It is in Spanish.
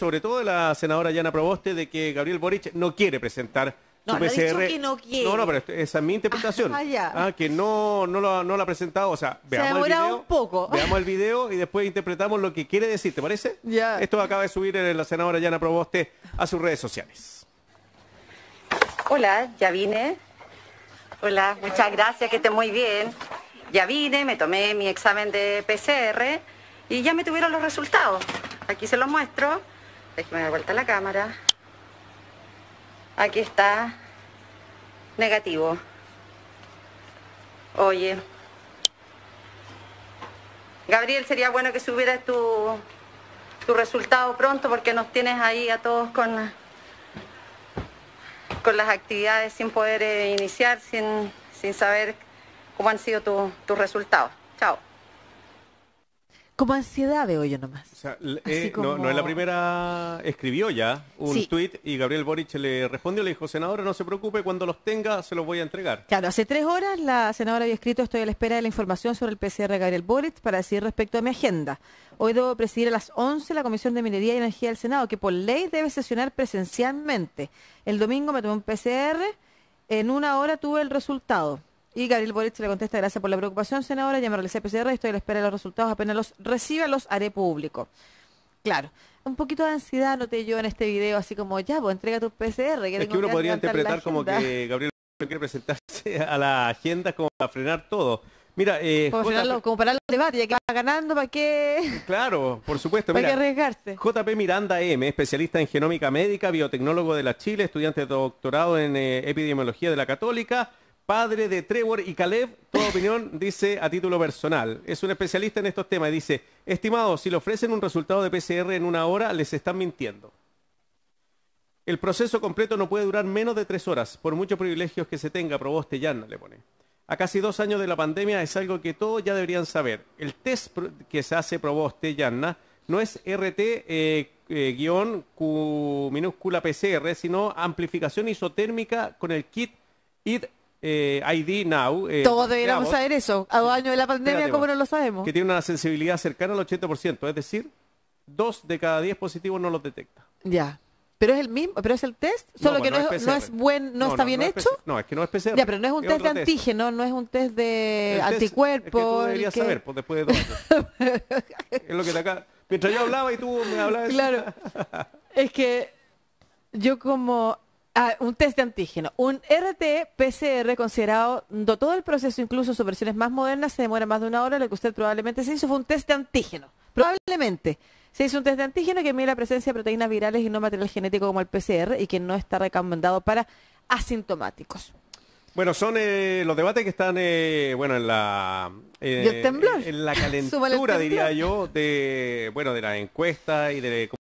sobre todo de la senadora Yana Proboste, de que Gabriel Boric no quiere presentar su No, no ha dicho PCR. que no quiere. No, pero esa es mi interpretación. Que no lo ha presentado. O sea, veamos el video. Un poco. Veamos el video y después interpretamos lo que quiere decir, ¿te parece? Ya. Esto acaba de subir la senadora Yana Proboste a sus redes sociales. Hola, ya vine. Hola, muchas gracias, que esté muy bien. Ya vine, me tomé mi examen de PCR y ya me tuvieron los resultados. Aquí se los muestro. Déjeme dar vuelta la cámara. Aquí está. Negativo. Oye. Gabriel, sería bueno que subieras tu resultado pronto porque nos tienes ahí a todos con las actividades sin poder iniciar, sin saber cómo han sido tus resultados. Chao. Como ansiedad veo yo nomás. O sea, como... no es la primera, escribió ya un Sí. tuit y Gabriel Boric le respondió, le dijo, senadora, no se preocupe, cuando los tenga se los voy a entregar. Claro, hace 3 horas la senadora había escrito: estoy a la espera de la información sobre el PCR de Gabriel Boric para decidir respecto a mi agenda. Hoy debo presidir a las 11 la Comisión de Minería y Energía del Senado, que por ley debe sesionar presencialmente. El domingo me tomé un PCR, en 1 hora tuve el resultado. Y Gabriel Boric le contesta: gracias por la preocupación, senadora, ya me realicé PCR, estoy a la espera de los resultados, apenas los reciba los haré público. Claro, un poquito de ansiedad noté yo en este video, así como, ya, pues entrega tu PCR. Es que uno podría interpretar como que Gabriel quiere presentarse a la agenda como para frenar todo. Mira, como para el debate, ya que va ganando, ¿para qué? Claro, por supuesto. ¿Para Mira, qué arriesgarse? JP Miranda M, especialista en genómica médica, biotecnólogo de la Chile, estudiante de doctorado en epidemiología de la Católica, padre de Trevor y Caleb, toda opinión, dice a título personal. Es un especialista en estos temas y dice, estimados, si le ofrecen un resultado de PCR en 1 hora, les están mintiendo. El proceso completo no puede durar menos de 3 horas, por muchos privilegios que se tenga, Proboste Yana le pone. A casi 2 años de la pandemia es algo que todos ya deberían saber. El test que se hace Proboste Yana no es RT-Q minúscula PCR, sino amplificación isotérmica con el kit ID Now. Todos deberíamos saber eso. A 2 años de la pandemia, ¿cómo no lo sabemos? Que tiene una sensibilidad cercana al 80%, es decir, 2 de cada 10 positivos no los detecta. Ya. Pero es el mismo, pero es el test, solo no, que pues no es buen, no está bien hecho. No, es que no es PCR. Ya, pero no es un test de antígeno, no es un test de anticuerpos. Es que tú deberías saber, pues después de 2 años. Es lo que te acá. Mientras yo hablaba y tú me hablabas. Claro. Es que yo como un test de antígeno, un RT-PCR considerado, todo el proceso, incluso sus versiones más modernas, se demora más de 1 hora. Lo que usted probablemente se hizo fue un test de antígeno. Probablemente se hizo un test de antígeno que mide la presencia de proteínas virales y no material genético como el PCR y que no está recomendado para asintomáticos. Bueno, son los debates que están en la calentura, diría yo, de la encuesta y de